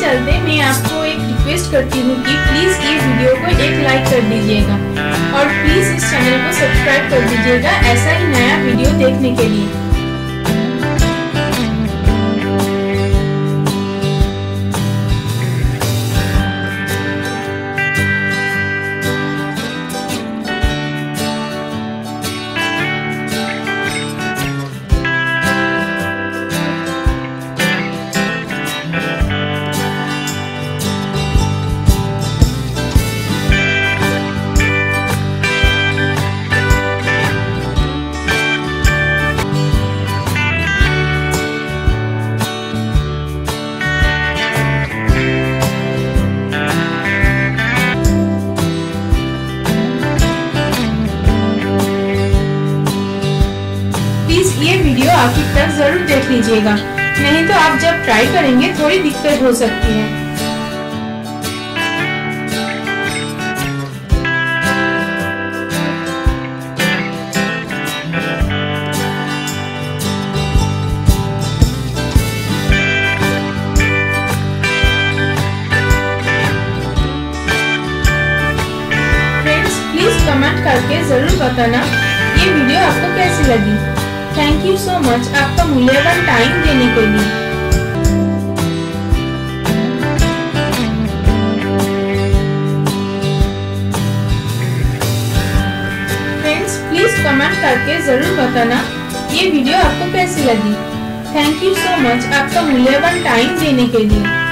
चलते मैं आपको एक रिक्वेस्ट करती हूँ कि प्लीज़ ये वीडियो को एक लाइक कर दीजिएगा और प्लीज़ इस चैनल को सब्सक्राइब कर दीजिएगा ऐसा ही नया वीडियो देखने के लिए। ये वीडियो आखिर तक जरूर देख लीजिएगा, नहीं तो आप जब ट्राई करेंगे थोड़ी दिक्कत हो सकती है। फ्रेंड्स, प्लीज कमेंट करके जरूर बताना ये वीडियो आपको कैसी लगी। थैंक यू सो मच आपका मूल्यवान टाइम देने के लिए। फ्रेंड्स, प्लीज कमेंट करके जरूर बताना ये वीडियो आपको कैसी लगी। थैंक यू सो मच आपका मूल्यवान टाइम देने के लिए।